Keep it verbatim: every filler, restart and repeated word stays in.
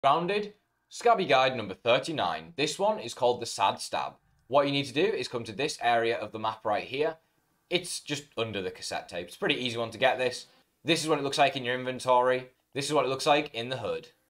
Grounded, S C A B guide number thirty-nine. This one is called the Sad Stab. What you need to do is come to this area of the map right here. It's just under the cassette tape. It's a pretty easy one to get this. This is what it looks like in your inventory. This is what it looks like in the hood.